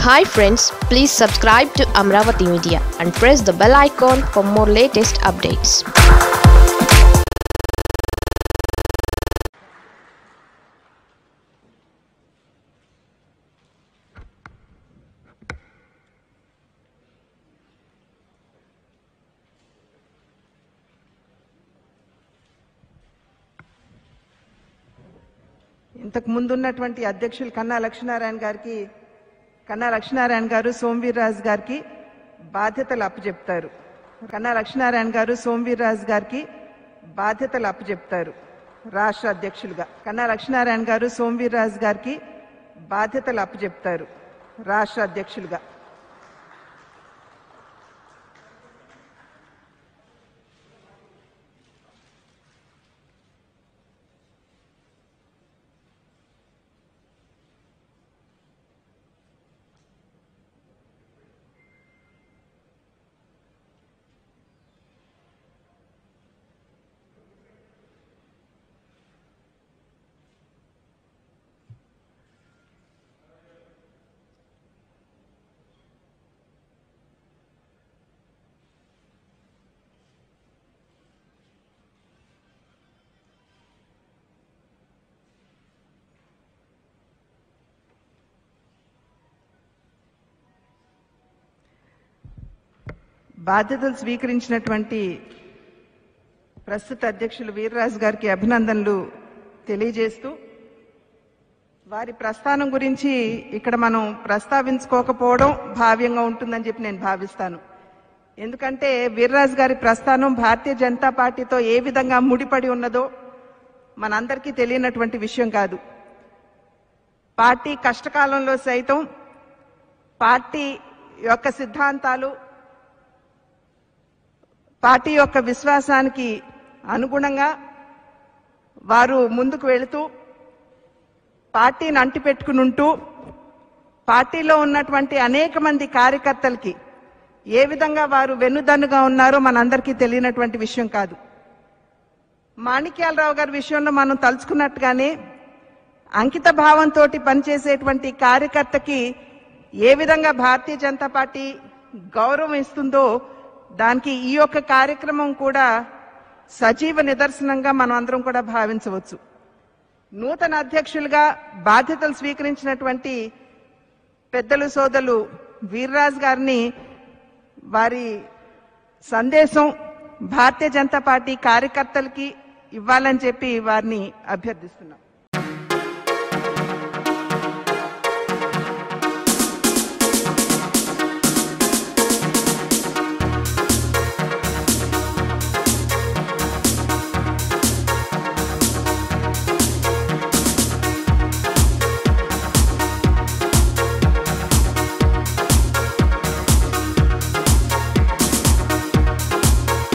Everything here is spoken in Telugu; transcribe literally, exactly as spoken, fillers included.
Hi friends, please subscribe to Amravati Media and press the bell icon for more latest updates. ఇంతకు ముందు ఉన్నటువంటి అధ్యక్షులు కన్నా లక్ష్మీనారాయణ గారికి కన్నా లక్ష్మీనారాయణ గారు సోమవీర్రాజు గారికి బాధ్యతలు అప్పచెప్తారు. కన్నా లక్ష్మీనారాయణ గారు సోమవీర్రాజు గారికి బాధ్యతలు అప్పచెప్తారు. రాష్ట్ర అధ్యక్షులుగా కన్నా లక్ష్మీనారాయణ గారు సోమవీర్రాజు గారికి బాధ్యతలు అప్పచెప్తారు. రాష్ట్ర అధ్యక్షులుగా బాధ్యతలు స్వీకరించినటువంటి ప్రస్తుత అధ్యక్షులు వీర్రాజు గారికి అభినందనలు తెలియజేస్తూ వారి ప్రస్థానం గురించి ఇక్కడ మనం ప్రస్తావించుకోకపోవడం భావ్యంగా ఉంటుందని చెప్పి నేను భావిస్తాను. ఎందుకంటే వీర్రాజు గారి ప్రస్థానం భారతీయ జనతా పార్టీతో ఏ విధంగా ముడిపడి ఉన్నదో మనందరికీ తెలియనటువంటి విషయం కాదు. పార్టీ కష్టకాలంలో సైతం పార్టీ యొక్క సిద్ధాంతాలు పార్టీ యొక్క విశ్వాసానికి అనుగుణంగా వారు ముందుకు వెళుతూ పార్టీని అంటిపెట్టుకుని ఉంటూ పార్టీలో ఉన్నటువంటి అనేక మంది కార్యకర్తలకి ఏ విధంగా వారు వెన్నుదన్నుగా ఉన్నారో మనందరికీ తెలియనటువంటి విషయం కాదు. మాణిక్యాలరావు గారి విషయంలో మనం తలుచుకున్నట్టుగానే అంకిత భావంతో పనిచేసేటువంటి కార్యకర్తకి ఏ విధంగా భారతీయ జనతా పార్టీ గౌరవం ఇస్తుందో దానికి ఈ యొక్క కార్యక్రమం కూడా సజీవ నిదర్శనంగా మనం అందరం కూడా భావించవచ్చు. నూతన అధ్యక్షులుగా బాధ్యతలు స్వీకరించినటువంటి పెద్దలు సోదరులు వీర్రాజు గారిని వారి సందేశం భారతీయ జనతా పార్టీ కార్యకర్తలకి ఇవ్వాలని చెప్పి వారిని అభ్యర్థిస్తున్నాం.